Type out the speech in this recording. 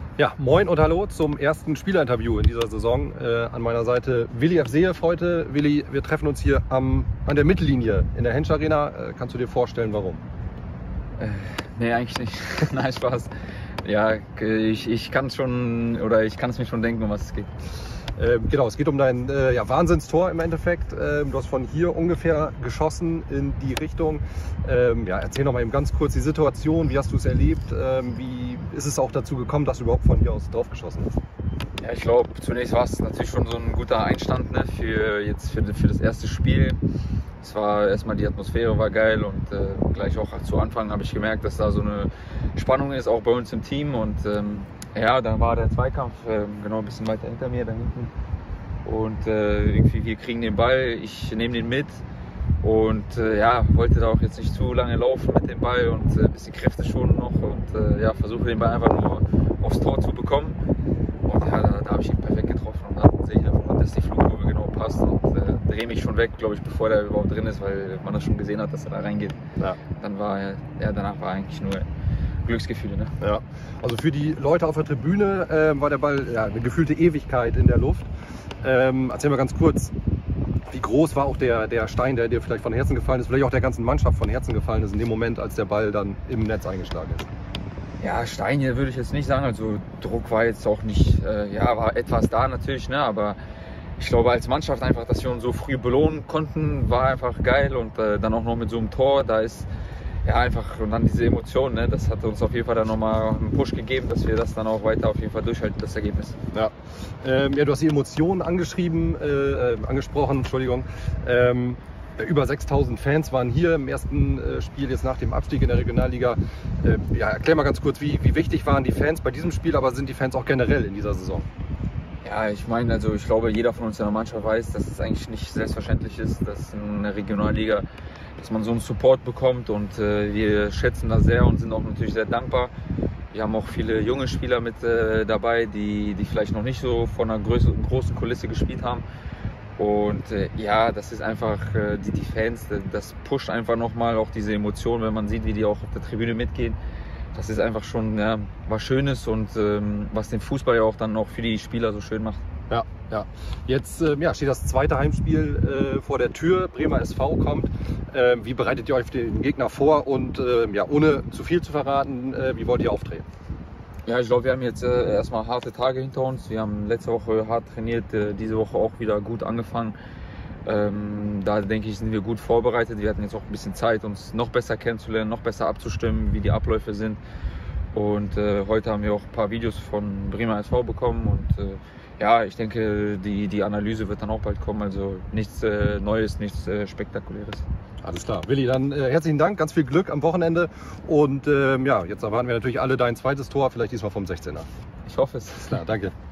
Ja, moin und hallo zum ersten Spielerinterview in dieser Saison. An meiner Seite Willi F. Seehoff heute. Willi, wir treffen uns hier an der Mittellinie in der Hensch Arena. Kannst du dir vorstellen, warum? Nee, eigentlich nicht. Nein, Spaß. Ja, ich kann es mir schon denken, um was es geht. Genau, es geht um dein Wahnsinnstor im Endeffekt. Du hast von hier ungefähr geschossen in die Richtung. Erzähl noch mal eben ganz kurz die Situation. Wie hast du es erlebt? Wie ist es auch dazu gekommen, dass du überhaupt von hier aus drauf geschossen hast? Ja, ich glaube, zunächst war es natürlich schon so ein guter Einstand, ne, für das erste Spiel. Es war erstmal, die Atmosphäre war geil und gleich auch zu Anfang habe ich gemerkt, dass da so eine Spannung ist, auch bei uns im Team. Und dann war der Zweikampf genau ein bisschen weiter hinter mir, da hinten. Und irgendwie, wir kriegen den Ball, ich nehme den mit und wollte da auch jetzt nicht zu lange laufen mit dem Ball und ein bisschen Kräfte schonen noch und versuche den Ball einfach nur aufs Tor zu bekommen. Und da habe ich ihn perfekt getroffen und dann sehe ich einfach, dass die Flugkurve genau passt und drehe mich schon weg, glaube ich, bevor der überhaupt drin ist, weil man das schon gesehen hat, dass er da reingeht. Ja. Danach war eigentlich nur Glücksgefühle. Ne? Ja. Also für die Leute auf der Tribüne war der Ball eine gefühlte Ewigkeit in der Luft. Erzähl mal ganz kurz, wie groß war auch der Stein, der dir vielleicht von Herzen gefallen ist, vielleicht auch der ganzen Mannschaft von Herzen gefallen ist in dem Moment, als der Ball dann im Netz eingeschlagen ist? Ja, Stein hier würde ich jetzt nicht sagen, also Druck war jetzt auch nicht, war etwas da natürlich, ne? Aber ich glaube als Mannschaft einfach, dass wir uns so früh belohnen konnten, war einfach geil und dann auch noch mit so einem Tor, da ist und dann diese Emotionen, ne? Das hat uns auf jeden Fall dann nochmal einen Push gegeben, dass wir das dann auch weiter auf jeden Fall durchhalten, das Ergebnis. Ja, du hast die Emotionen angesprochen, Entschuldigung. Über 6.000 Fans waren hier im ersten Spiel jetzt nach dem Abstieg in der Regionalliga. Erklär mal ganz kurz, wie wichtig waren die Fans bei diesem Spiel, aber sind die Fans auch generell in dieser Saison? Ja, ich meine, also ich glaube, jeder von uns in der Mannschaft weiß, dass es eigentlich nicht selbstverständlich ist, dass in der Regionalliga, dass man so einen Support bekommt und wir schätzen das sehr und sind auch natürlich sehr dankbar. Wir haben auch viele junge Spieler mit dabei, die vielleicht noch nicht so von einer großen Kulisse gespielt haben. Und das ist einfach, die Fans, das pusht einfach nochmal auch diese Emotionen, wenn man sieht, wie die auch auf der Tribüne mitgehen. Das ist einfach schon was Schönes und was den Fußball ja auch dann auch für die Spieler so schön macht. Ja. Jetzt steht das zweite Heimspiel vor der Tür. Bremer SV kommt. Wie bereitet ihr euch auf den Gegner vor? Und ohne zu viel zu verraten, wie wollt ihr auftreten? Ja, ich glaube, wir haben jetzt erstmal harte Tage hinter uns. Wir haben letzte Woche hart trainiert, diese Woche auch wieder gut angefangen. Da denke ich, sind wir gut vorbereitet. Wir hatten jetzt auch ein bisschen Zeit, uns noch besser kennenzulernen, noch besser abzustimmen, wie die Abläufe sind. Und heute haben wir auch ein paar Videos von Bremer SV bekommen. Und ich denke, die Analyse wird dann auch bald kommen. Also nichts Neues, nichts Spektakuläres. Alles klar. Willi, dann herzlichen Dank, ganz viel Glück am Wochenende. Und jetzt erwarten wir natürlich alle dein zweites Tor, vielleicht diesmal vom 16er. Ich hoffe es. Alles klar, danke.